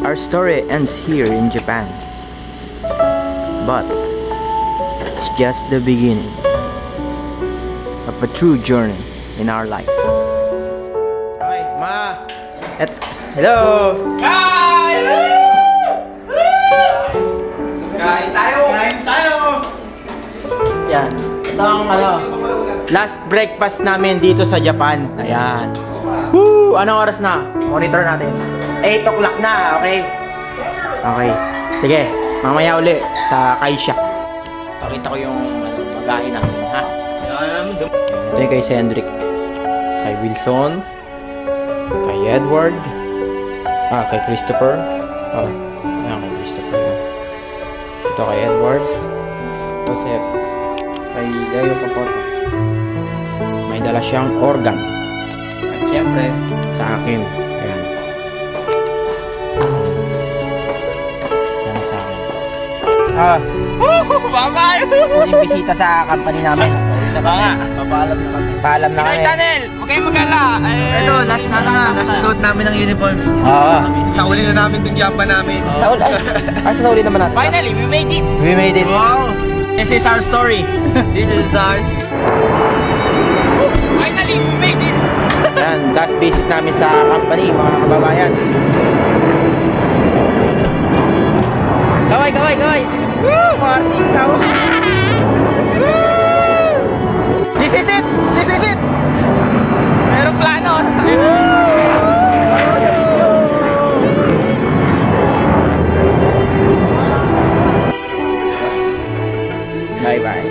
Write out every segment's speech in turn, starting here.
Our story ends here in Japan, but it's just the beginning of a true journey in our life. Hi, Ma! Hello! Kain! Kain tayo! Kain tayo! Yan. Ito ang last breakfast namin dito sa Japan. Ayan. Woo! Anong oras na? Monitor natin. 8 o'clock na, okay? Okay. Sige, mamaya uli sa Kaisha. Pakita ko yung magahe namin, ha? Ito yung kay Cedric. Kay Wilson. Kay Edward. Kay Christopher. Ayan, kay Christopher. Ito kay Edward. Joseph. Kay Leo Capoto. May dala siyang organ. At syempre, sa akin. Ayan. Yan sa akin. Bye-bye! Yung bisita sa company namin. Papaalam na kami. Paalam na kami. Tunnel! Huwag kayong mag-ala! Ito, last na nga. Last na suot namin ng uniform. Oo. Sauli na namin itong Japan namin. Saul, sa Sauli naman natin. Finally, we made it! We made it. Wow! This is our story. This is ours. Finally, we made it! Yan, last visit namin sa company, mga kababayan. Kaway, kaway, kaway! Woo! Mga artista, oh! This is it! This is it! Merong plano, sa akin. Bye-bye.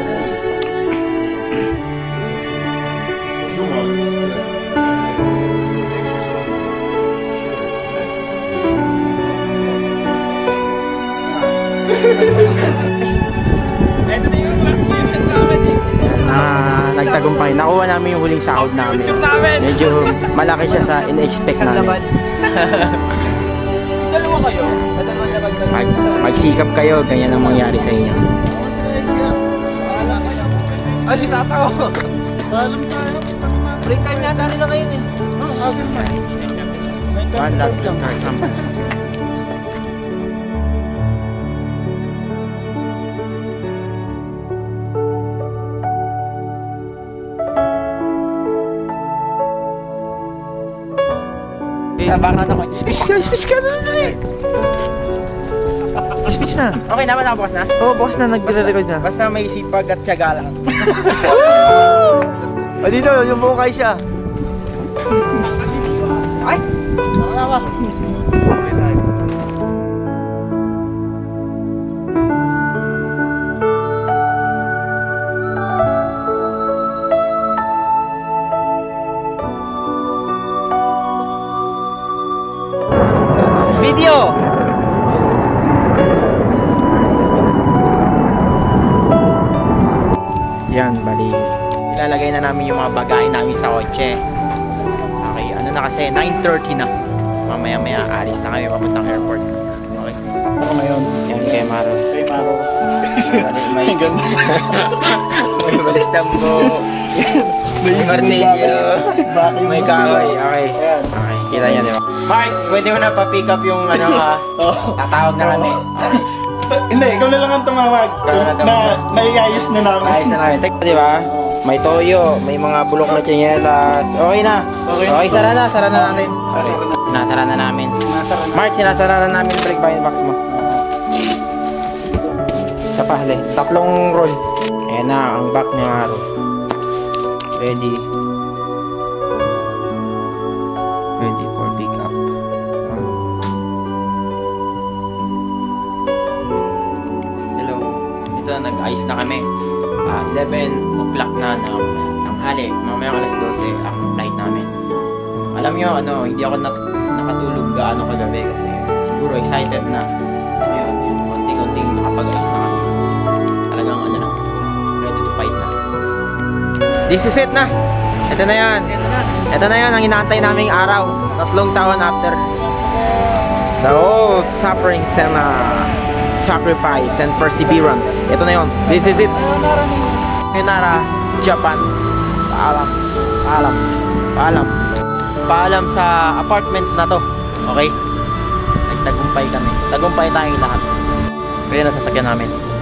Ito na yung last minute namin. Nagtagumpay. Nakuha namin yung huling sahod namin. Medyo malaki siya sa in-expect namin. Dalawa kayo? Magsikap kayo, ganyan ang mangyari sa inyo. Si Tata, oh. Alam tayo. Break time yata nila ngayon eh. Agad na. One last look at our company. Sa background ako. Speech ka na dali. Speech na. Okay naman, nakabukas na? Oo, bukas na. Nagre-record na. Basta may sipag at tiyaga lang. O dito, yung buong Kaisha. Ay! Nakalawa. Video! Yan, bali. Ilalagay na namin yung mga bagahe namin sa kotse. Okay, ano na kasi, 9:30 na. Mamaya-maya, alis na kami papuntang airport. Okay. Ako ngayon. Yan, kay Maro. Kay Maro. May ganda. May balistambo. May martilyo. May kahoy. Okay. Okay, kita niya, di ba? Mark, pwede mo na pa-pick up yung ano ha. Tatawag na kami. Hindi, ikaw na lang ang tumawag. Ikaw na tumawag. Naiayos na namin. Ayos na namin. Teka, di ba? May toyo, may mga bulok na tsinelas. Okay na. Okay, sara na natin. Sorry. Nasara na namin. Mark, sinasara na namin yung brake bind box mo. Sa pahali. 3 roll. Ayan na, ang back niya. Ready. Ready for pick up. Hello. Ito, nag-ice na kami. 11 o'clock na ng hali. Mamaya alas 12 ang flight namin. Alam nyo, hindi ako nakatulog gaano kagabi kasi siguro excited na. Ayun, yung konting-konting nakapag-ice na kami. Talagang ready to fight na. This is it na. Ito na yan. Ito na yan ang inaantay naming araw. 3 taon after. The whole sufferings and sacrifice and perseverance. Ito na yun. This is it. Sayonara, Japan. Paalam. Paalam. Paalam. Paalam sa apartment na to. Okay? Tagumpay kami. Tagumpay tayong lahat. Kaya nasasakyan namin.